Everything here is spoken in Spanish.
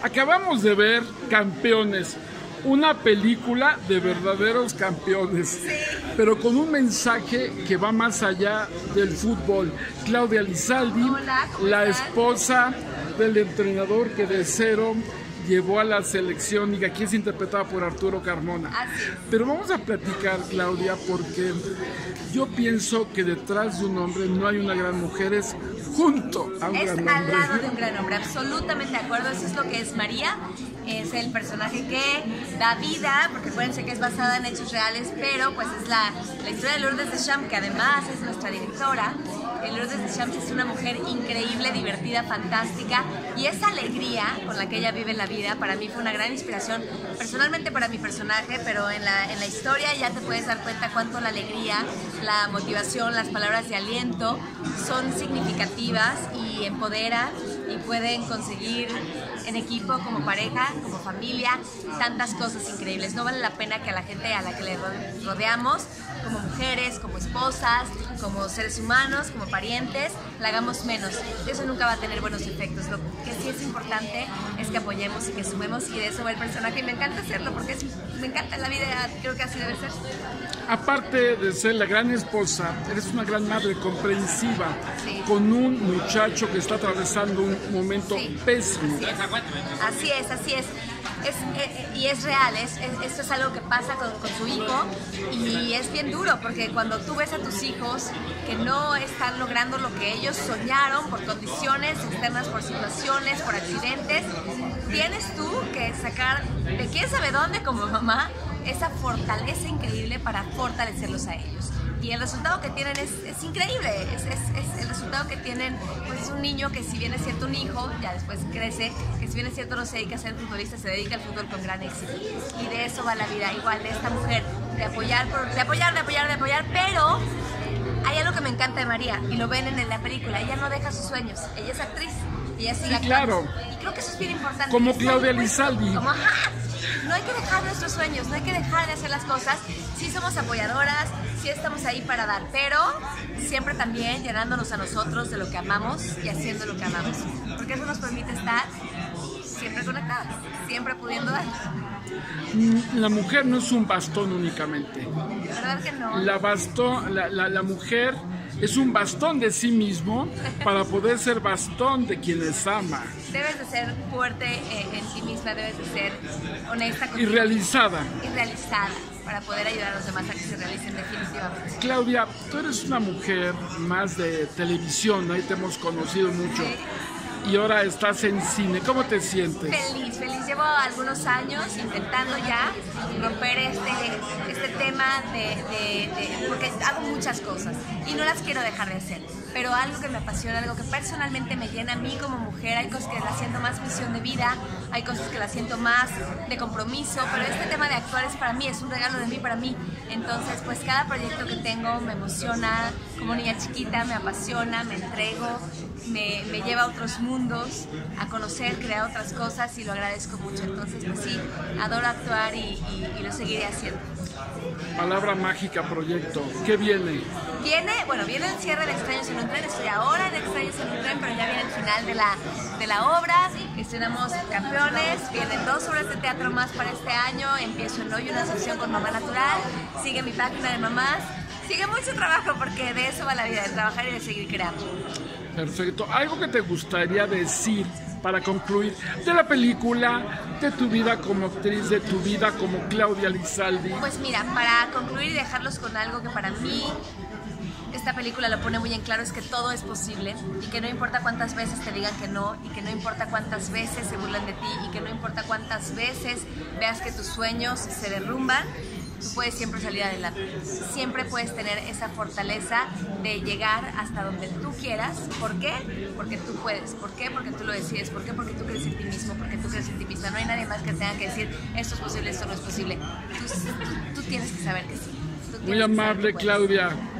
Acabamos de ver Campeones, una película de verdaderos campeones, pero con un mensaje que va más allá del fútbol. Claudia Lizaldi, Hola, la esposa del entrenador que de cero llevó a la selección y que aquí es interpretada por Arturo Carmona. Pero vamos a platicar, Claudia, porque yo pienso que detrás de un hombre no hay una gran mujer, es junto a un gran hombre. Es al lado de un gran hombre, absolutamente de acuerdo. Eso es lo que es María. Es el personaje que da vida, porque acuérdense que es basada en hechos reales, pero pues es la historia de Lourdes Deschamps, que además es nuestra directora. Lourdes Deschamps es una mujer increíble, divertida, fantástica, y esa alegría con la que ella vive la vida para mí fue una gran inspiración, personalmente para mi personaje, pero en la historia ya te puedes dar cuenta cuánto la alegría, la motivación, las palabras de aliento son significativas y empoderan y pueden conseguir en equipo, como pareja, como familia, tantas cosas increíbles. No vale la pena que a la gente a la que le rodeamos, como mujeres, como esposas, como seres humanos, como parientes, la hagamos menos. Eso nunca va a tener buenos efectos. Lo que sí es importante es que apoyemos y que sumemos, y de eso va el personaje, y me encanta hacerlo porque me encanta la vida, creo que así debe ser. Aparte de ser la gran esposa, eres una gran madre comprensiva, con un muchacho que está atravesando un momento pésimo. Así es. Y es real, esto es algo que pasa con su hijo, y es bien duro porque cuando tú ves a tus hijos que no están logrando lo que ellos soñaron por condiciones externas, por situaciones, por accidentes, tienes tú que sacar de quién sabe dónde como mamá esa fortaleza increíble para fortalecerlos a ellos. Y el resultado que tienen es increíble, es el resultado que tienen, pues es un niño que, si bien es cierto un hijo, ya después crece, que si bien es cierto no se dedica a ser futbolista, se dedica al fútbol con gran éxito. Y de eso va la vida, igual de esta mujer, de apoyar, pero hay algo que me encanta de María, y lo ven en la película, ella no deja sus sueños, ella es actriz, ella sigue actuando. Claro. Y creo que eso es bien importante. Como Claudia Lizaldi. No hay que dejar nuestros sueños, no hay que dejar de hacer las cosas. Sí somos apoyadoras, sí estamos ahí para dar, pero siempre también llenándonos a nosotros de lo que amamos y haciendo lo que amamos, porque eso nos permite estar siempre conectadas, siempre pudiendo dar. La mujer no es un bastón únicamente. ¿Verdad que no? La mujer es un bastón de sí mismo para poder ser bastón de quienes ama. Debes de ser fuerte en ti misma, debes de ser honesta contigo. Y realizada. Para poder ayudar a los demás a que se realicen definitivamente. Claudia, tú eres una mujer más de televisión, ahí te hemos conocido mucho. Sí. Y ahora estás en cine, ¿cómo te sientes? Feliz. Llevo algunos años intentando ya romper este tema porque hago muchas cosas y no las quiero dejar de hacer, pero algo que me apasiona, algo que personalmente me llena a mí como mujer. Hay cosas que las siento más misión de vida, hay cosas que las siento más de compromiso, pero este tema de actuar es para mí, es un regalo de mí para mí. Entonces, pues cada proyecto que tengo me emociona, como niña chiquita, me apasiona, me entrego, me lleva a otros mundos, a conocer, crear otras cosas, y lo agradezco mucho. Entonces, pues sí, adoro actuar y lo seguiré haciendo. Palabra mágica, proyecto. ¿Qué viene? Viene el cierre de Extraños en un tren. Estoy ahora en Extraños en un tren, pero ya viene el final de la obra. Estrenamos Campeones, vienen 2 obras de teatro más para este año. Empiezo en hoy una sección con Mamá Natural, sigue mi página de mamás. Sigue mucho trabajo, porque de eso va la vida, de trabajar y de seguir creando. Perfecto. ¿Algo que te gustaría decir para concluir de la película, de tu vida como actriz, de tu vida como Claudia Lizaldi? Pues mira, para concluir y dejarlos con algo que para mí esta película lo pone muy en claro, es que todo es posible, y que no importa cuántas veces te digan que no, y que no importa cuántas veces se burlan de ti, y que no importa cuántas veces veas que tus sueños se derrumban, tú puedes siempre salir adelante. Siempre puedes tener esa fortaleza de llegar hasta donde tú quieras. ¿Por qué? Porque tú puedes. ¿Por qué? Porque tú lo decides. ¿Por qué? Porque tú crees en ti mismo, porque tú crees en ti misma. No hay nadie más que tenga que decir esto es posible, esto no es posible. Tú tienes que saber que sí. Muy amable, Claudia.